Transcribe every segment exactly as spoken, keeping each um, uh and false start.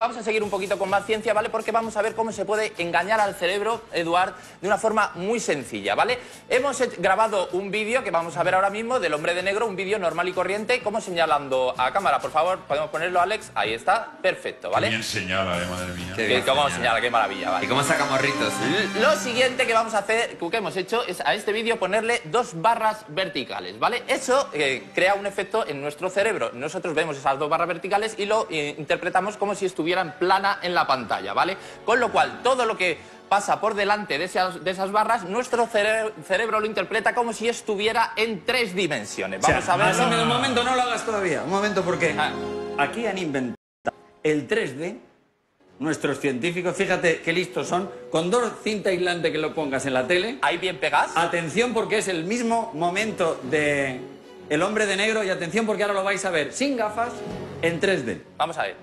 Vamos a seguir un poquito con más ciencia, ¿vale? Porque vamos a ver cómo se puede engañar al cerebro, Eduard, de una forma muy sencilla, ¿vale? Hemos grabado un vídeo que vamos a ver ahora mismo del hombre de negro, un vídeo normal y corriente, como señalando a cámara. Por favor, podemos ponerlo, Alex. Ahí está, perfecto, ¿vale? Qué bien señala, eh, madre mía. Qué bien, cómo señala, qué maravilla, ¿vale? ¿Y cómo saca morritos? Lo siguiente que vamos a hacer, que hemos hecho, es a este vídeo ponerle dos barras verticales, ¿vale? Eso eh, crea un efecto en nuestro cerebro. Nosotros vemos esas dos barras verticales y lo eh, interpretamos como si estuvieran plana en la pantalla, ¿vale? Con lo cual, todo lo que pasa por delante de esas, de esas barras, nuestro cere cerebro lo interpreta como si estuviera en tres dimensiones. Vamos o sea, a verlo. Un momento, no lo hagas todavía. Un momento, porque Ah. aquí han inventado el tres D. Nuestros científicos, fíjate qué listos son, con dos cinta aislante que lo pongas en la tele. Ahí bien pegas. Atención, porque es el mismo momento de El hombre de negro, y atención porque ahora lo vais a ver sin gafas en tres D. Vamos a ver.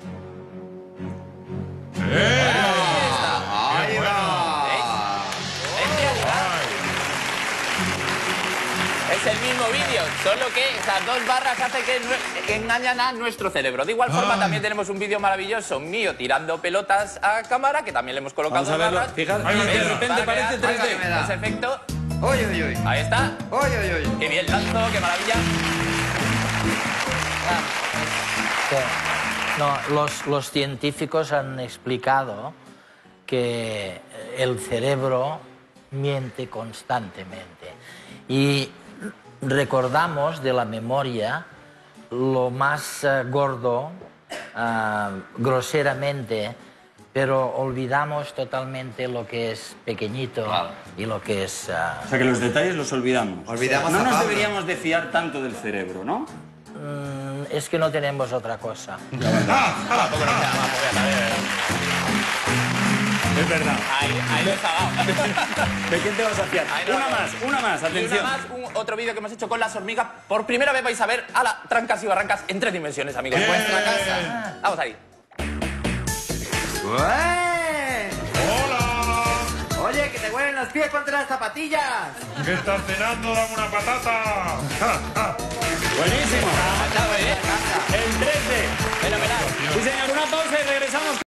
¡Eh! ¡Ahí va! En realidad, es el mismo vídeo, solo que esas dos barras hacen que, que engañan a nuestro cerebro. De igual forma, Ay. también tenemos un vídeo maravilloso mío tirando pelotas a cámara, que también le hemos colocado Vamos a dos verlo. barras. Fíjate, Ahí va, de ahí va. repente Para que parece veas, tres D. ahí va, me da. ese efecto. ¡Uy, uy, uy! Ahí está. ¡Uy, uy, uy! Qué bien lanzo, qué maravilla. No, los, los científicos han explicado que el cerebro miente constantemente y recordamos de la memoria lo más eh, gordo, eh, groseramente, pero olvidamos totalmente lo que es pequeñito Claro. y lo que es... eh, O sea que los detalles los olvidamos. Olvidamos no a nos Pablo. deberíamos de fiar tanto del cerebro, ¿no? mm, es que no tenemos otra cosa. Tampoco nos queda más, pues, a ver. Es verdad. Ahí, ahí lo he cagado. ¿De quién te vas a fiar? Ahí no Una lo- más, una más, Y atención. una más, un, otro vídeo que hemos hecho con las hormigas. Por primera vez vais a ver a la trancas y barrancas en tres dimensiones, amigos. En vuestra casa. Vamos ahí. ¡Ué! ¡Hola! Oye, que te huelen los pies, ponte las zapatillas. ¿Qué estás cenando? ¡Dame una patata! Buenísimo. Está muy bien. El tres D. Fenomenal. Sí, señor, una pausa y regresamos.